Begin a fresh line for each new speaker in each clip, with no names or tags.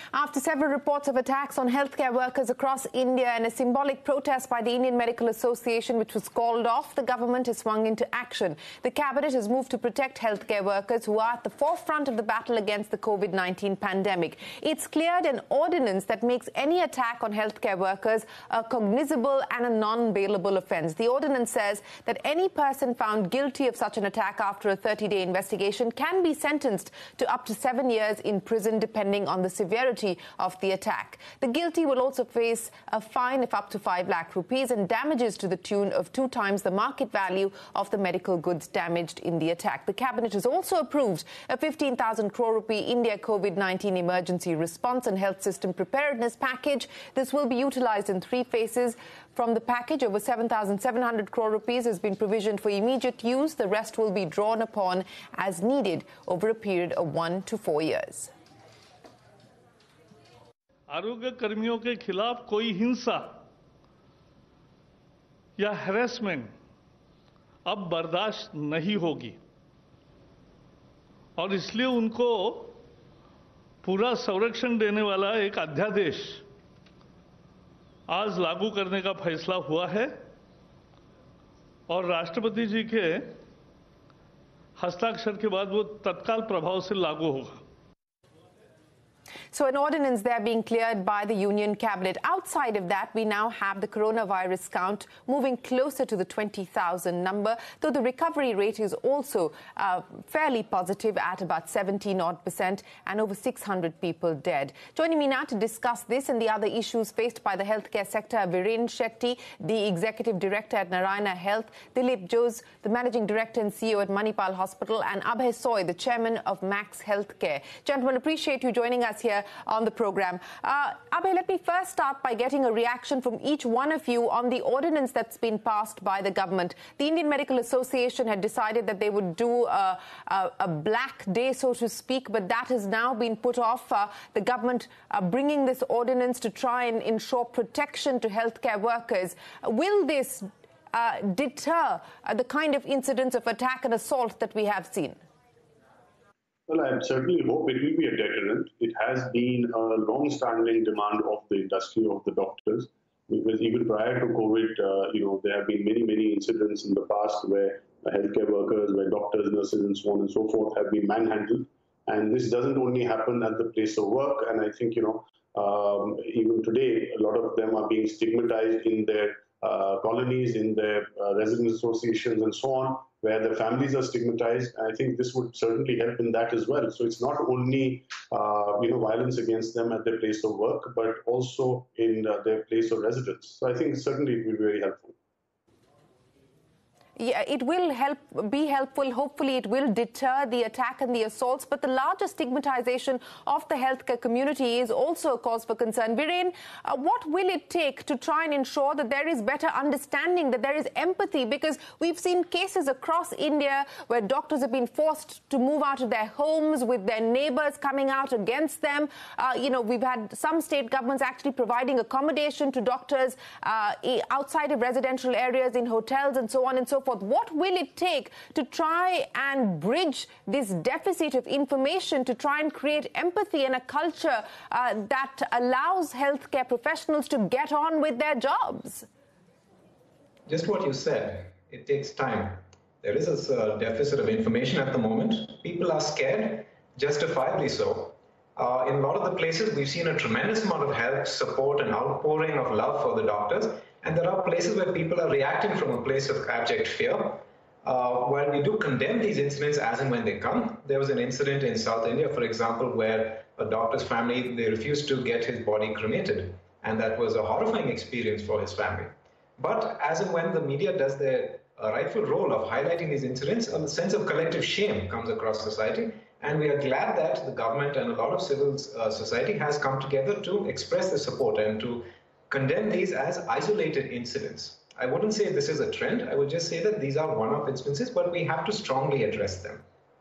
After several reports of attacks on healthcare workers across India and a symbolic protest by the Indian Medical Association which was called off, the government has swung into action. The cabinet has moved to protect healthcare workers who are at the forefront of the battle against the COVID-19 pandemic. It's cleared an ordinance that makes any attack on healthcare workers a cognizable and a non-bailable offence. The ordinance says that any person found guilty of such an attack after a 30-day investigation can be sentenced to up to 7 years in prison, depending on the severity of the attack. The guilty will also face a fine of up to 5 lakh rupees and damages to the tune of 2 times the market value of the medical goods damaged in the attack. The cabinet has also approved a 15,000 crore rupee India COVID-19 emergency response and health system preparedness package. This will be utilised in 3 phases. From the package, over 7,700 crore rupees has been provisioned for immediate use. The rest will be drawn upon as needed over a period of 1 to 4 years.
आरोग्य कर्मियों के खिलाफ कोई हिंसा या harassment अब बर्दाश्त नहीं होगी और इसलिए उनको पूरा संरक्षण देने वाला एक अध्यादेश आज लागू करने का फैसला हुआ है और राष्ट्रपति जी के हस्ताक्षर के बाद वो तत्काल प्रभाव से लागू होगा.
So an ordinance there being cleared by the Union Cabinet. Outside of that, we now have the coronavirus count moving closer to the 20,000 number, though the recovery rate is also fairly positive at about 70% and over 600 people dead. Joining me now to discuss this and the other issues faced by the healthcare sector, Viren Shetty, the Executive Director at Narayana Health, Dilip Jose, the Managing Director and CEO at Manipal Hospital, and Abhay Soy, the Chairman of Max Healthcare. Gentlemen, appreciate you joining us here on the program. Abhay, let me first start by getting a reaction from each one of you on the ordinance that's been passed by the government. The Indian Medical Association had decided that they would do a black day, so to speak, but that has now been put off. The government bringing this ordinance to try and ensure protection to healthcare workers. Will this deter the kind of incidents of attack and assault that we have seen?
Well, I certainly hope it will be a deterrent. It has been a long-standing demand of the industry, of the doctors, because even prior to COVID, there have been many incidents in the past where healthcare workers, where doctors, nurses, and so on and so forth have been manhandled. And this doesn't only happen at the place of work. And I think, even today, a lot of them are being stigmatized in their colonies, in their resident associations, and so on, where their families are stigmatized. I think this would certainly help in that as well. So it's not only, violence against them at their place of work, but also in their place of residence. So I think certainly it will be very helpful.
Yeah, it will be helpful. Hopefully it will deter the attack and the assaults. But the larger stigmatization of the healthcare community is also a cause for concern. Viren, what will it take to try and ensure that there is better understanding, that there is empathy? Because we've seen cases across India where doctors have been forced to move out of their homes with their neighbors coming out against them. We've had some state governments actually providing accommodation to doctors outside of residential areas, in hotels and so on and so forth. What will it take to try and bridge this deficit of information, to try and create empathy and a culture that allows healthcare professionals to get on with their jobs?
Just what you said, it takes time. There is a deficit of information at the moment. People are scared, justifiably so. In a lot of the places, we've seen a tremendous amount of help, support, and outpouring of love for the doctors. And there are places where people are reacting from a place of abject fear. While we do condemn these incidents as and when they come, there was an incident in South India, for example, where a doctor's family, they refused to get his body cremated. And that was a horrifying experience for his family. But as and when the media does their rightful role of highlighting these incidents, a sense of collective shame comes across society. And we are glad that the government and a lot of civil society has come together to express the support and to condemn these as isolated incidents. I wouldn't say this is a trend. I would just say that these are one-off instances, but we have to strongly address them.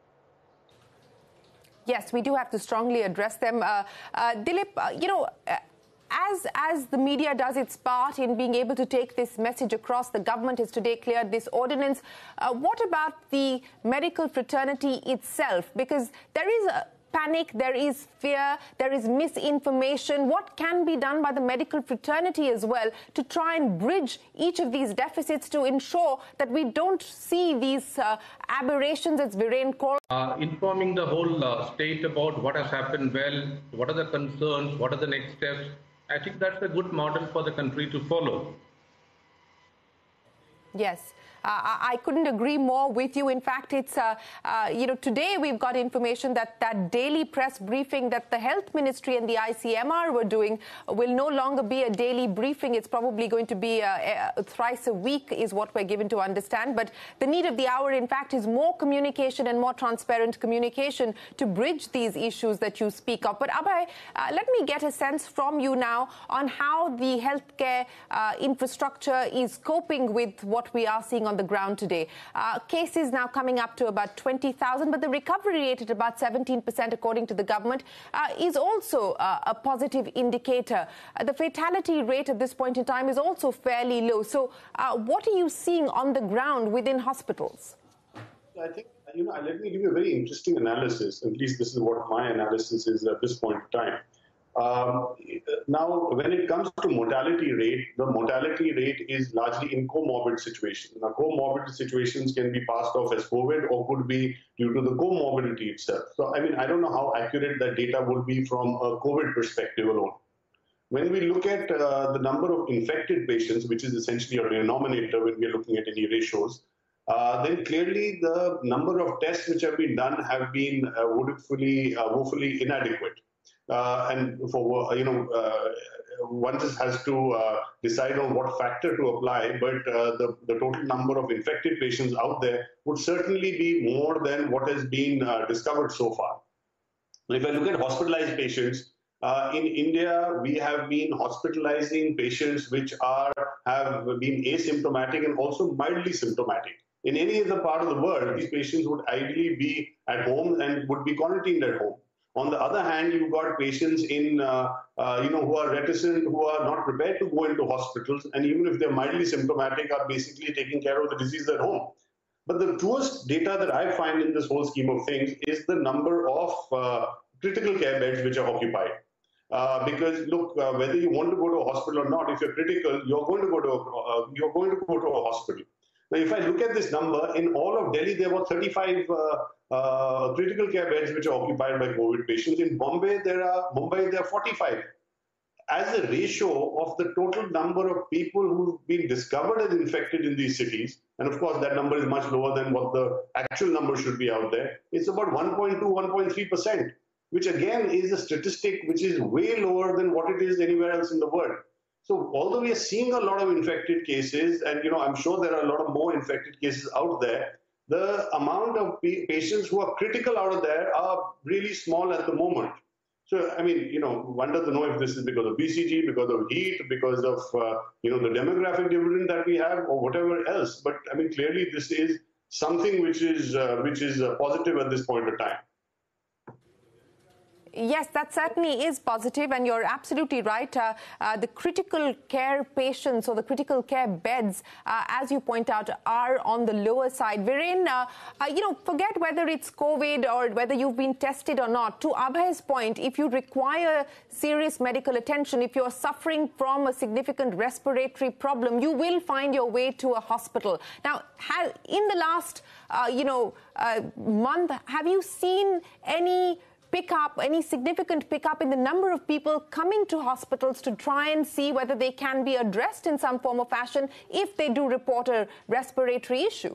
Yes, we do have to strongly address them. Dilip, as the media does its part in being able to take this message across, the government has today cleared this ordinance. What about the medical fraternity itself? Because there is panic, there is fear, there is misinformation. What can be done by the medical fraternity as well to try and bridge each of these deficits to ensure that we don't see these aberrations, as Viren called?
Informing the whole state about what has happened well, what are the concerns, what are the next steps. I think that's a good model for the country to follow.
Yes. I couldn't agree more with you. In fact, it's, today we've got information that that daily press briefing that the Health Ministry and the ICMR were doing will no longer be a daily briefing. It's probably going to be thrice a week is what we're given to understand. But the need of the hour, in fact, is more communication and more transparent communication to bridge these issues that you speak of. But Abhay, let me get a sense from you now on how the healthcare infrastructure is coping with what we are seeing on the ground today. Cases now coming up to about 20,000, but the recovery rate at about 17%, according to the government, is also a positive indicator. The fatality rate at this point in time is also fairly low. So what are you seeing on the ground within hospitals?
I think, let me give you a very interesting analysis. At least this is what my analysis is at this point in time. Now, when it comes to mortality rate, the mortality rate is largely in comorbid situations. Now, comorbid situations can be passed off as COVID or could be due to the comorbidity itself. So, I don't know how accurate that data would be from a COVID perspective alone. When we look at the number of infected patients, which is essentially a denominator when we are looking at any ratios, then clearly the number of tests which have been done have been woefully inadequate. And for, one just has to decide on what factor to apply, but the total number of infected patients out there would certainly be more than what has been discovered so far. If I look at hospitalized patients, in India, we have been hospitalizing patients which have been asymptomatic and also mildly symptomatic. In any other part of the world, these patients would ideally be at home and would be quarantined at home. On the other hand, you've got patients who are reticent, who are not prepared to go into hospitals, and even if they're mildly symptomatic, are basically taking care of the disease at home. But the truest data that I find in this whole scheme of things is the number of critical care beds which are occupied. Because look, whether you want to go to a hospital or not, if you're critical, you're going to go to a hospital. Now, if I look at this number, in all of Delhi, there were 35 critical care beds which are occupied by COVID patients. In Mumbai, there are 45. As a ratio of the total number of people who've been discovered as infected in these cities, and of course that number is much lower than what the actual number should be out there, it's about 1.2, 1.3%, which again is a statistic which is way lower than what it is anywhere else in the world. So although we are seeing a lot of infected cases, and I'm sure there are a lot of more infected cases out there, the amount of patients who are critical out of there are really small at the moment. So, one doesn't know if this is because of BCG, because of heat, because of, the demographic dividend that we have or whatever else. But, clearly this is something which is positive at this point of time.
Yes, that certainly is positive, and you're absolutely right. The critical care patients or the critical care beds, as you point out, are on the lower side. Viren, forget whether it's COVID or whether you've been tested or not. To Abhay's point, if you require serious medical attention, if you're suffering from a significant respiratory problem, you will find your way to a hospital. Now, in the last, month, have you seen any significant pickup in the number of people coming to hospitals to try and see whether they can be addressed in some form or fashion if they do report a respiratory issue?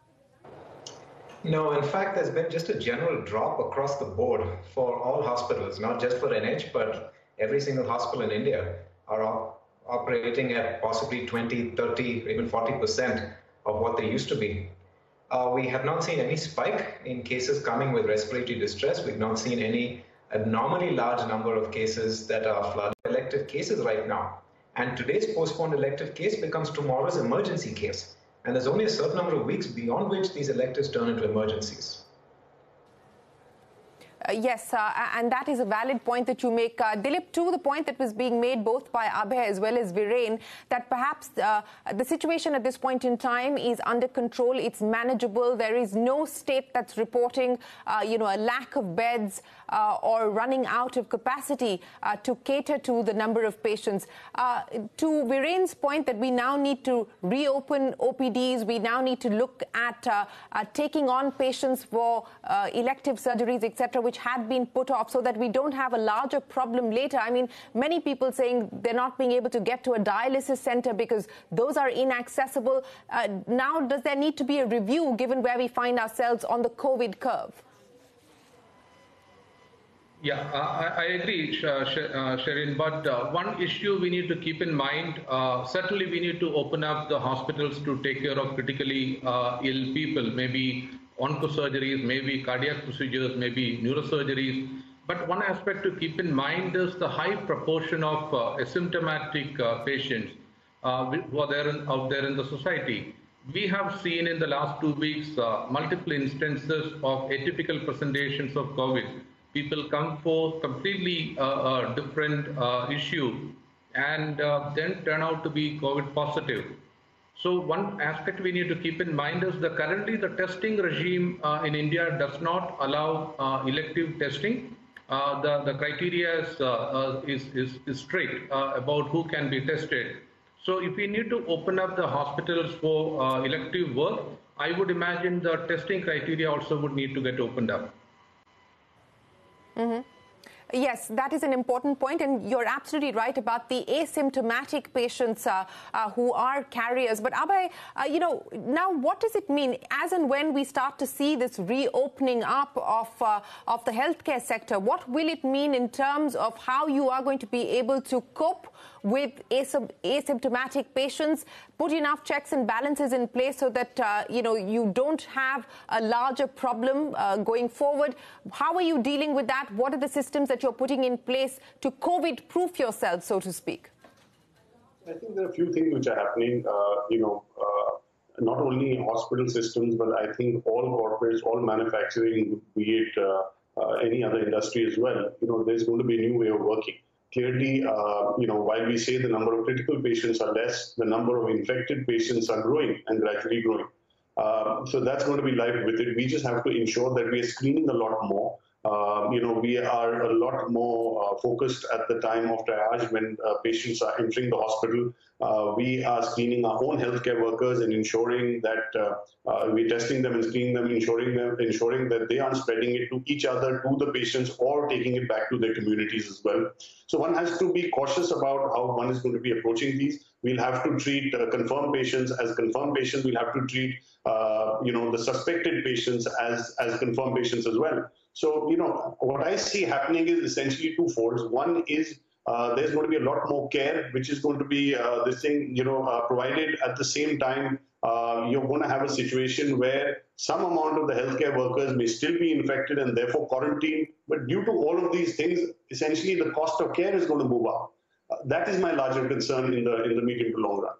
No, in fact, there's been just a general drop across the board for all hospitals, not just for NH, but every single hospital in India are operating at possibly 20, 30, or even 40% of what they used to be. We have not seen any spike in cases coming with respiratory distress. We've not seen any abnormally large number of cases that are flooded elective cases right now. And today's postponed elective case becomes tomorrow's emergency case. And there's only a certain number of weeks beyond which these electives turn into emergencies.
Yes, and that is a valid point that you make. Dilip, to the point that was being made both by Abhay as well as Viren, that perhaps the situation at this point in time is under control, it's manageable. There is no state that's reporting, a lack of beds or running out of capacity to cater to the number of patients. To Viren's point that we now need to reopen OPDs, we now need to look at taking on patients for elective surgeries, etc., which had been put off, so that we don't have a larger problem later. I mean, many people saying they're not being able to get to a dialysis center because those are inaccessible. Now, does there need to be a review given where we find ourselves on the COVID curve?
Yeah, I agree, Sherin, but one issue we need to keep in mind, certainly we need to open up the hospitals to take care of critically ill people, maybe oncosurgeries, maybe cardiac procedures, maybe neurosurgeries. But one aspect to keep in mind is the high proportion of asymptomatic patients who are out there in the society. We have seen in the last 2 weeks multiple instances of atypical presentations of COVID. People come for completely different issue and then turn out to be COVID positive. So one aspect we need to keep in mind is that currently the testing regime in India does not allow elective testing. The criteria is strict about who can be tested. So if we need to open up the hospitals for elective work, I would imagine the testing criteria also would need to get opened up.
Mm-hmm. Yes, that is an important point, and you're absolutely right about the asymptomatic patients who are carriers. But Abhay, now what does it mean as and when we start to see this reopening up of the healthcare sector? What will it mean in terms of how you are going to be able to cope with asymptomatic patients, put enough checks and balances in place so that, you don't have a larger problem going forward? How are you dealing with that? What are the systems that you're putting in place to COVID-proof yourself, so to speak?
I think there are a few things which are happening, not only in hospital systems, but I think all corporates, all manufacturing, be it any other industry as well, there's going to be a new way of working. Clearly, while we say the number of critical patients are less, the number of infected patients are growing and gradually growing. So that's going to be live with it. We just have to ensure that we are screening a lot more. We are a lot more focused at the time of triage when patients are entering the hospital. We are screening our own healthcare workers and ensuring that we're testing them and screening them, ensuring that they aren't spreading it to each other, to the patients, or taking it back to their communities as well. So one has to be cautious about how one is going to be approaching these. We'll have to treat confirmed patients as confirmed patients. We'll have to treat, the suspected patients as confirmed patients as well. So, what I see happening is essentially twofold. One is there's going to be a lot more care, which is going to be provided. At the same time, you're going to have a situation where some amount of the healthcare workers may still be infected and therefore quarantined. But due to all of these things, essentially the cost of care is going to move up. That is my larger concern in the medium to long run.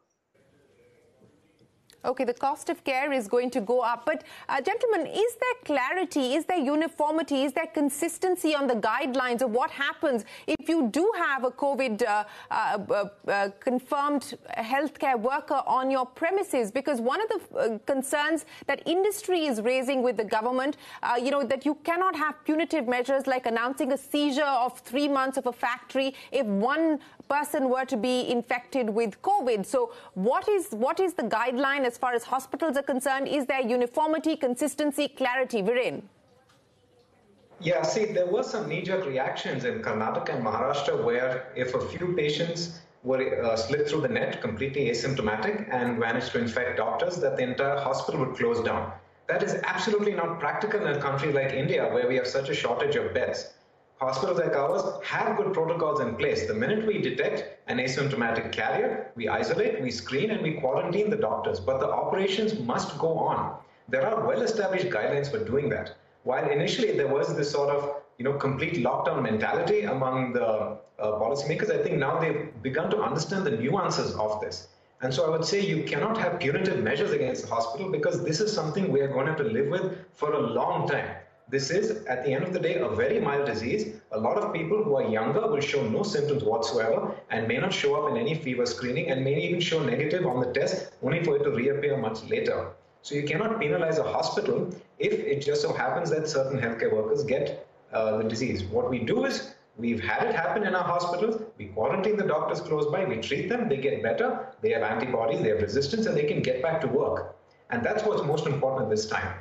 Okay, the cost of care is going to go up. But, gentlemen, is there clarity, is there uniformity, is there consistency on the guidelines of what happens if you do have a COVID confirmed healthcare worker on your premises? Because one of the concerns that industry is raising with the government, that you cannot have punitive measures like announcing a seizure of 3 months of a factory if one person were to be infected with COVID. So what is the guideline as far as hospitals are concerned? Is there uniformity, consistency, clarity? Viren?
Yeah, see, there were some knee-jerk reactions in Karnataka and Maharashtra where if a few patients were slipped through the net, completely asymptomatic, and managed to infect doctors, that the entire hospital would close down. That is absolutely not practical in a country like India, where we have such a shortage of beds. Hospitals like ours have good protocols in place. The minute we detect an asymptomatic carrier, we isolate, we screen, and we quarantine the doctors. But the operations must go on. There are well-established guidelines for doing that. While initially there was this sort of, complete lockdown mentality among the policymakers, I think now they've begun to understand the nuances of this. And so I would say you cannot have punitive measures against the hospital because this is something we are going to have to live with for a long time. This is, at the end of the day, a very mild disease. A lot of people who are younger will show no symptoms whatsoever and may not show up in any fever screening and may even show negative on the test, only for it to reappear much later. So you cannot penalize a hospital if it just so happens that certain healthcare workers get the disease. What we do is, we've had it happen in our hospitals. We quarantine the doctors close by, we treat them, they get better, they have antibodies, they have resistance, and they can get back to work. And that's what's most important this time.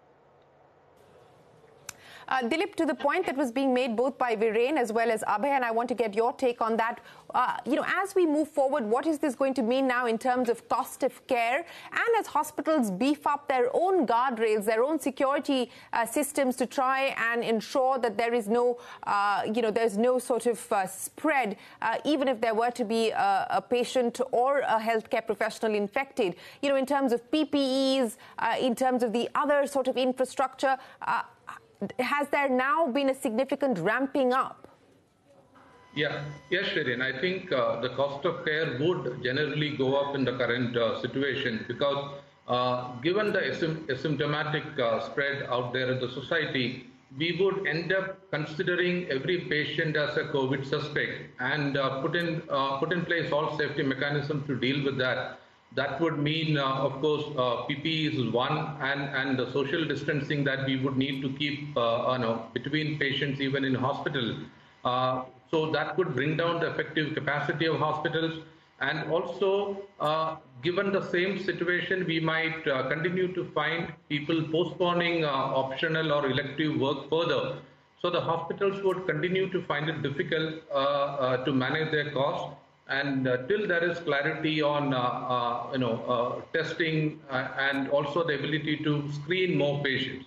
Dilip, to the point that was being made both by Viren as well as Abhay, and I want to get your take on that. As we move forward, what is this going to mean now in terms of cost of care? And as hospitals beef up their own guardrails, their own security systems to try and ensure that there is no, there's no sort of spread, even if there were to be a patient or a healthcare professional infected, in terms of PPEs, in terms of the other sort of infrastructure, has there now been a significant ramping up?
Yes, Shirin. I think the cost of care would generally go up in the current situation because given the asymptomatic spread out there in the society, we would end up considering every patient as a COVID suspect and put in place all safety mechanisms to deal with that. That would mean, of course, PPE is one, and the social distancing that we would need to keep between patients, even in hospital. So that could bring down the effective capacity of hospitals. And also, given the same situation, we might continue to find people postponing optional or elective work further. So the hospitals would continue to find it difficult to manage their costs. And till there is clarity on testing and also the ability to screen more patients.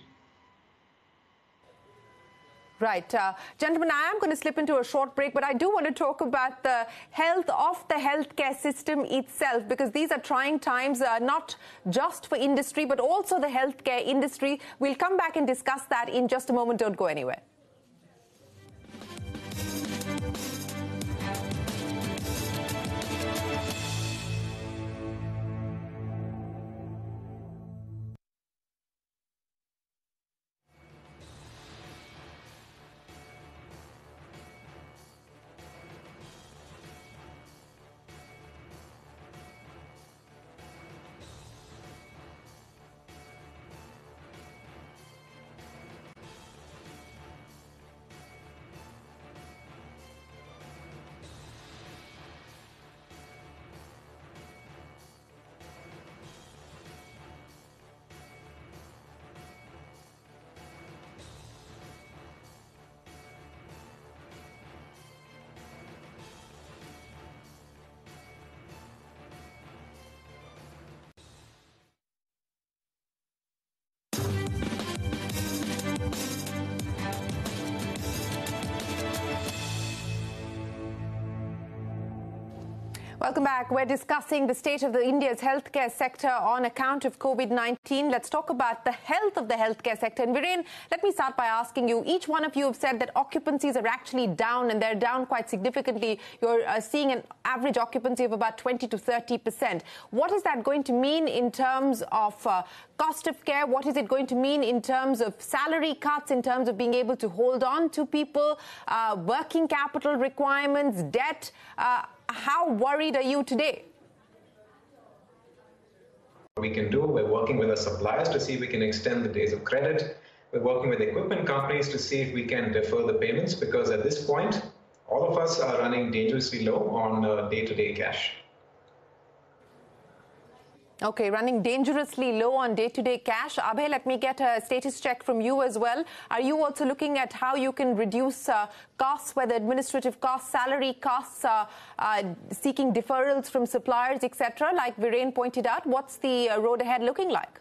Right. Gentlemen, I am going to slip into a short break, but I do want to talk about the health of the healthcare system itself, because these are trying times, not just for industry, but also the healthcare industry. We'll come back and discuss that in just a moment. Don't go anywhere. Welcome back. We're discussing the state of India's healthcare sector on account of COVID-19. Let's talk about the health of the healthcare sector. And Viren, let me start by asking you, each one of you have said that occupancies are actually down, and they're down quite significantly. You're seeing an average occupancy of about 20 to 30%. What is that going to mean in terms of cost of care? What is it going to mean in terms of salary cuts, in terms of being able to hold on to people, working capital requirements, debt? How worried are you today?
We can do, we're working with our suppliers to see if we can extend the days of credit. We're working with equipment companies to see if we can defer the payments, because at this point, all of us are running dangerously low on day-to-day cash.
Okay, running dangerously low on day-to-day cash. Abhay, let me get a status check from you as well. Are you also looking at how you can reduce costs, whether administrative costs, salary costs, seeking deferrals from suppliers, etc., like Viren pointed out? What's the road ahead looking like?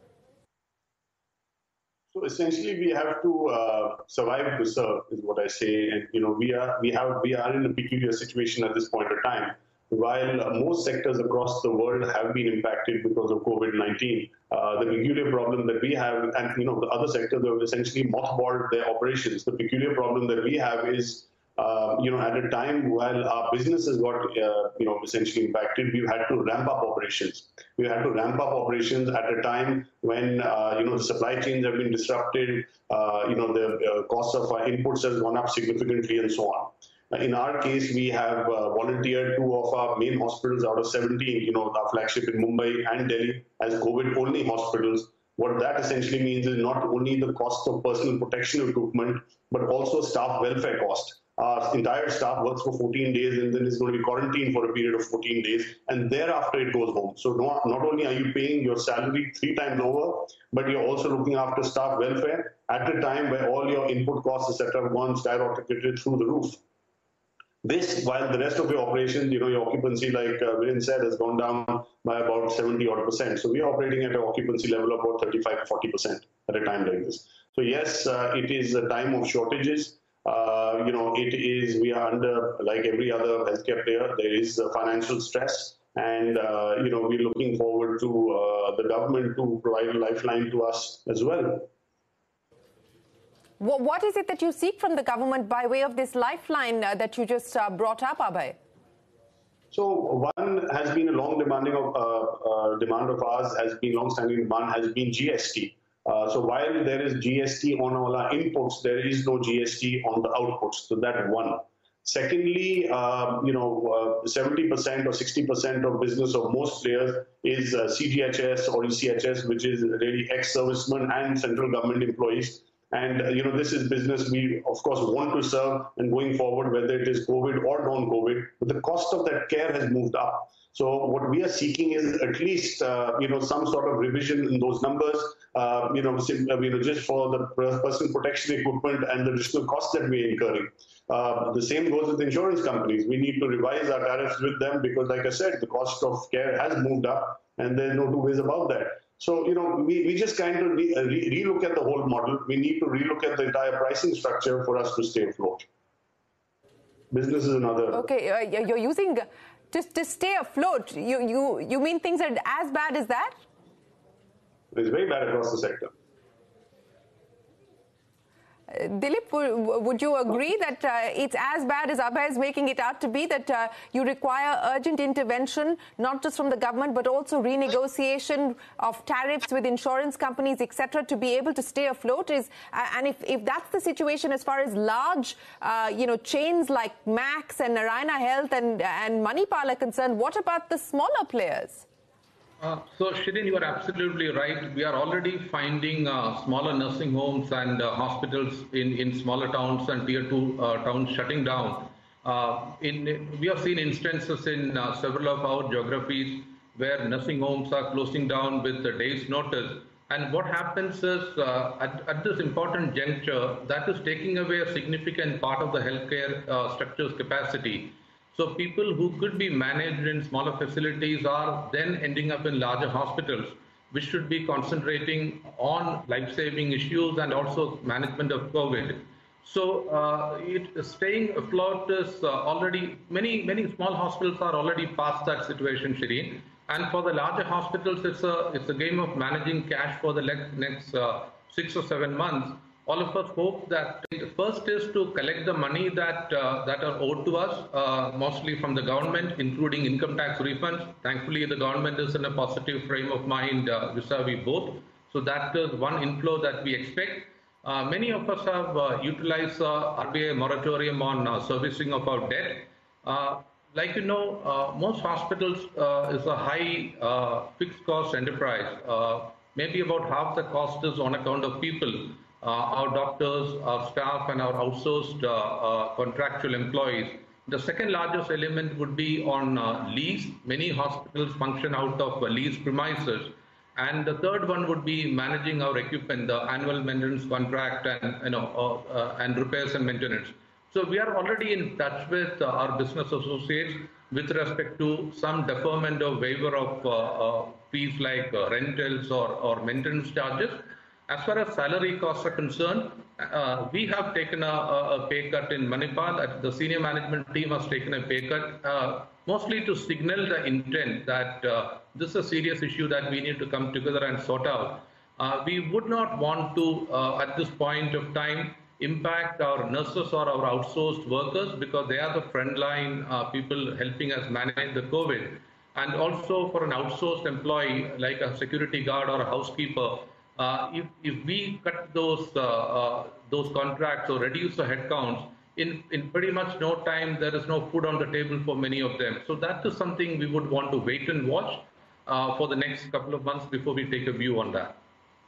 So essentially, we have to survive to serve, is what I say. And we are in a peculiar situation at this point of time. While most sectors across the world have been impacted because of COVID-19, the peculiar problem that we have, and the other sectors have essentially mothballed their operations. The peculiar problem that we have is at a time while our business has got, essentially impacted, we've had to ramp up operations. We had to ramp up operations at a time when, the supply chains have been disrupted, the cost of our inputs has gone up significantly and so on. In our case, we have volunteered 2 of our main hospitals out of 17, our flagship in Mumbai and Delhi as COVID-only hospitals. What that essentially means is not only the cost of personal protection equipment, but also staff welfare cost. Our entire staff works for 14 days and then is going to be quarantined for a period of 14 days, and thereafter it goes home. So not only are you paying your salary 3 times over, but you're also looking after staff welfare at a time where all your input costs, etc., have gone skyrocketed through the roof. This, while the rest of your operations, your occupancy, like Viren said, has gone down by about 70-odd%. So we are operating at an occupancy level of about 35-40% at a time like this. So yes, it is a time of shortages. We are under, like every other healthcare player, there is financial stress. And, we're looking forward to the government to provide a lifeline to us as well.
What is it that you seek from the government by way of this lifeline that you just brought up, Abhay?
So one has been a demand of ours, long-standing demand has been GST. So while there is GST on all our inputs, there is no GST on the outputs. So that's one. Secondly, 70% or 60% of business of most players is CGHS or ECHS, which is really ex-servicemen and central government employees. And, this is business we, of course, want to serve and going forward, whether it is COVID or non-COVID, but the cost of that care has moved up. So what we are seeking is at least, some sort of revision in those numbers, just for the personal protection equipment and the additional costs that we're incurring. The same goes with insurance companies. We need to revise our tariffs with them because, like I said, the cost of care has moved up and there's no 2 ways about that. So, we just kind of relook at the whole model. We need to relook at the entire pricing structure for us to stay afloat. Business is another.
Okay, you're using, to stay afloat, you mean things are as bad as that?
It's very bad across the sector.
Dilip, would you agree that it's as bad as Abhay is making it out to be, that you require urgent intervention, not just from the government, but also renegotiation of tariffs with insurance companies, etc., to be able to stay afloat? And if that's the situation as far as large, chains like Max and Narayana Health and Manipal are concerned, what about the smaller players?
So, Shireen, you are absolutely right. We are already finding smaller nursing homes and hospitals in smaller towns and tier 2 towns shutting down. We have seen instances in several of our geographies where nursing homes are closing down with a day's notice. And what happens is, at this important juncture, that is taking away a significant part of the healthcare structure's capacity. So people who could be managed in smaller facilities are then ending up in larger hospitals, which should be concentrating on life-saving issues and also management of COVID. So staying afloat is already, many small hospitals are already past that situation, Shireen. And for the larger hospitals, it's a game of managing cash for the next 6 or 7 months. All of us hope that the first is to collect the money that are owed to us, mostly from the government, including income tax refunds. Thankfully, the government is in a positive frame of mind vis-a-vis both. So that is one inflow that we expect. Many of us have utilized RBI moratorium on servicing of our debt. Most hospitals is a high fixed cost enterprise. Maybe about half the cost is on account of people. Our doctors, our staff, and our outsourced contractual employees. The second largest element would be on lease. Many hospitals function out of leased premises. And the third one would be managing our equipment, the annual maintenance contract and repairs and maintenance. So we are already in touch with our business associates with respect to some deferment or waiver of fees like rentals or maintenance charges. As far as salary costs are concerned, we have taken a pay cut in Manipal. The senior management team has taken a pay cut, mostly to signal the intent that this is a serious issue that we need to come together and sort out. We would not want to, at this point of time, impact our nurses or our outsourced workers, because they are the frontline people helping us manage the COVID. And also for an outsourced employee like a security guard or a housekeeper, if we cut those contracts or reduce the headcounts, in pretty much no time, there is no food on the table for many of them. So that is something we would want to wait and watch for the next couple of months before we take a view on that.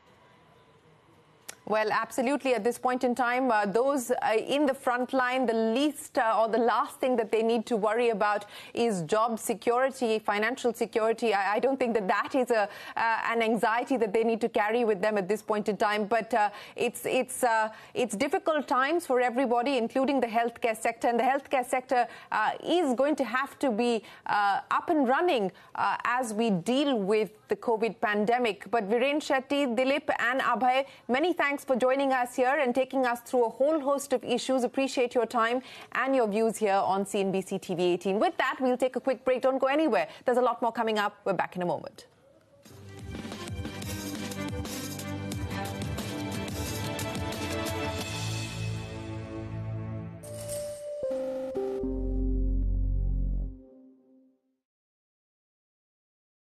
Well, absolutely. At this point in time, those in the front line, the least or the last thing that they need to worry about is job security, financial security. I don't think that is an anxiety that they need to carry with them at this point in time. But it's difficult times for everybody, including the healthcare sector. And the healthcare sector is going to have to be up and running as we deal with the COVID pandemic. But Viren Shetty, Dilip and Abhay, many thanks for joining us here and taking us through a whole host of issues. Appreciate your time and your views here on CNBC TV 18. With that, we'll take a quick break. Don't go anywhere. There's a lot more coming up. We're back in a moment.